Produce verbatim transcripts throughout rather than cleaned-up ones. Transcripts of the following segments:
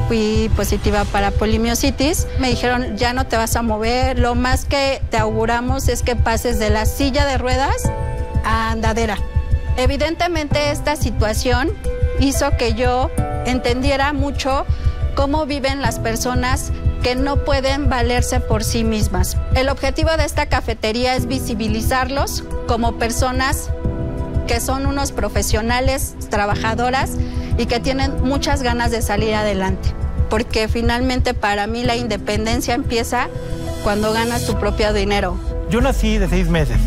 fui positiva para polimiositis. Me dijeron, ya no te vas a mover, lo más que te auguramos es que pases de la silla de ruedas a andadera. Evidentemente esta situación hizo que yo entendiera mucho cómo viven las personas que no pueden valerse por sí mismas. El objetivo de esta cafetería es visibilizarlos como personas que son unos profesionales, trabajadoras y que tienen muchas ganas de salir adelante. Porque finalmente para mí la independencia empieza cuando ganas tu propio dinero. Yo nací de seis meses,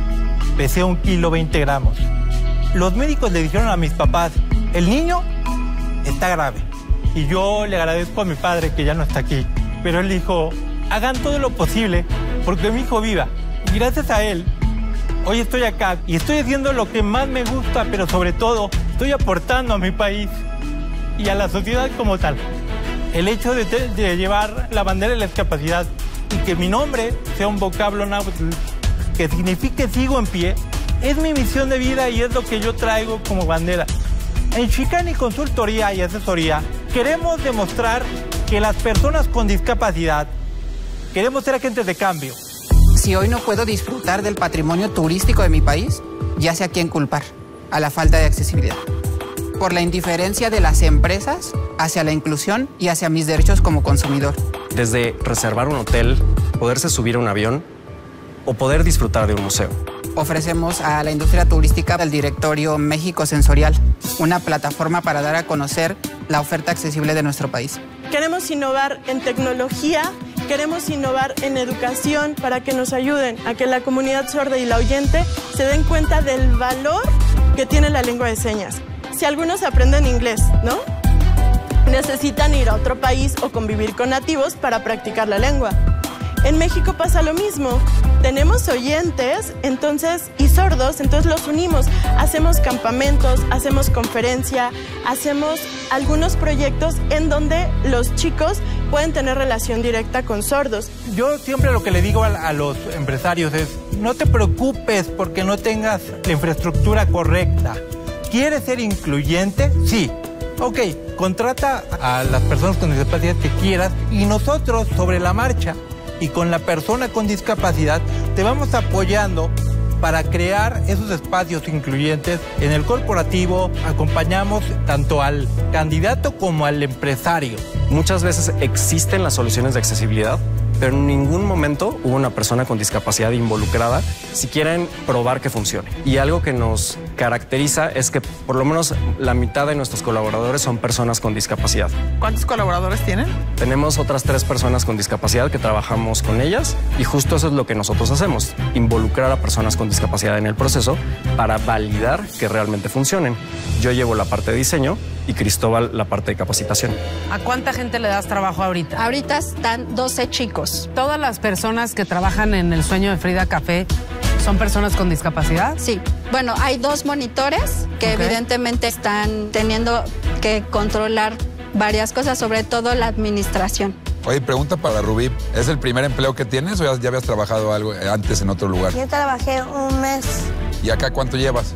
pesé un kilo veinte gramos. Los médicos le dijeron a mis papás, el niño está grave. Y yo le agradezco a mi padre que ya no está aquí. Pero él dijo, hagan todo lo posible porque mi hijo viva. Y gracias a él, hoy estoy acá y estoy haciendo lo que más me gusta, pero sobre todo estoy aportando a mi país y a la sociedad como tal. El hecho de, de llevar la bandera de la discapacidad y que mi nombre sea un vocablo náhuatl que signifique sigo en pie, es mi misión de vida y es lo que yo traigo como bandera. En Chicani Consultoría y Asesoría queremos demostrar que las personas con discapacidad queremos ser agentes de cambio. Si hoy no puedo disfrutar del patrimonio turístico de mi país, ya sé a quién culpar, a la falta de accesibilidad. Por la indiferencia de las empresas hacia la inclusión y hacia mis derechos como consumidor. Desde reservar un hotel, poderse subir a un avión o poder disfrutar de un museo. Ofrecemos a la industria turística el directorio México Sensorial, una plataforma para dar a conocer la oferta accesible de nuestro país. Queremos innovar en tecnología, queremos innovar en educación para que nos ayuden a que la comunidad sorda y la oyente se den cuenta del valor que tiene la lengua de señas. Si algunos aprenden inglés, ¿no? Necesitan ir a otro país o convivir con nativos para practicar la lengua. En México pasa lo mismo. Tenemos oyentes entonces y sordos, entonces los unimos. Hacemos campamentos, hacemos conferencia, hacemos algunos proyectos en donde los chicos pueden tener relación directa con sordos. Yo siempre lo que le digo a, a los empresarios es, no te preocupes porque no tengas la infraestructura correcta. ¿Quieres ser incluyente? Sí. Ok, contrata a las personas con discapacidad que quieras y nosotros sobre la marcha y con la persona con discapacidad te vamos apoyando para crear esos espacios incluyentes en el corporativo. Acompañamos tanto al candidato como al empresario. Muchas veces existen las soluciones de accesibilidad, pero en ningún momento hubo una persona con discapacidad involucrada si quieren probar que funcione. Y algo que nos caracteriza es que por lo menos la mitad de nuestros colaboradores son personas con discapacidad. ¿Cuántos colaboradores tienen? Tenemos otras tres personas con discapacidad que trabajamos con ellas y justo eso es lo que nosotros hacemos, involucrar a personas con discapacidad en el proceso para validar que realmente funcionen. Yo llevo la parte de diseño y Cristóbal la parte de capacitación. ¿A cuánta gente le das trabajo ahorita? Ahorita están doce chicos. ¿Todas las personas que trabajan en el Sueño de Frida Café son personas con discapacidad? Sí. Bueno, hay dos monitores que okay. evidentemente están teniendo que controlar varias cosas, sobre todo la administración. Oye, pregunta para Rubí. ¿Es el primer empleo que tienes o ya, ya habías trabajado algo antes en otro lugar? Yo trabajé un mes. ¿Y acá cuánto llevas?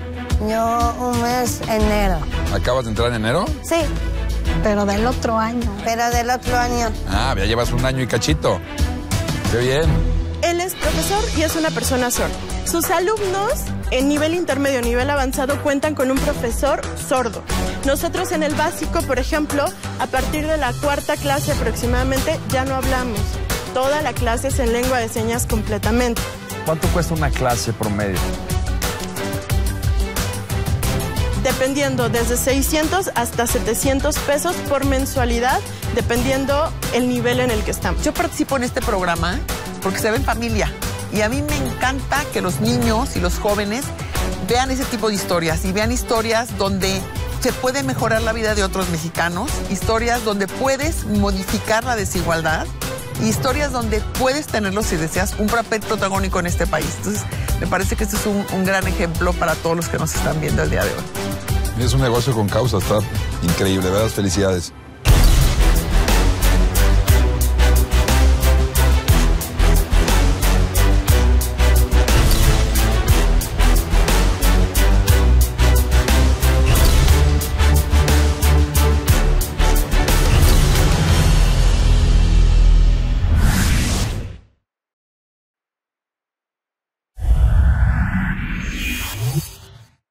Yo un mes, enero. ¿Acabas de entrar en enero? Sí, pero del otro año. Pero del otro año. Ah, ya llevas un año y cachito. Qué bien. Él es profesor y es una persona sorda. Sus alumnos en nivel intermedio, nivel avanzado, cuentan con un profesor sordo. Nosotros en el básico, por ejemplo, a partir de la cuarta clase aproximadamente, ya no hablamos. Toda la clase es en lengua de señas completamente. ¿Cuánto cuesta una clase promedio? Dependiendo desde seiscientos hasta setecientos pesos por mensualidad, dependiendo el nivel en el que estamos. Yo participo en este programa porque se ve en familia y a mí me encanta que los niños y los jóvenes vean ese tipo de historias y vean historias donde se puede mejorar la vida de otros mexicanos, historias donde puedes modificar la desigualdad y historias donde puedes tenerlo, si deseas, un papel protagónico en este país. Entonces, me parece que este es un, un gran ejemplo para todos los que nos están viendo el día de hoy. Es un negocio con causa, está increíble, ¿verdad? Felicidades.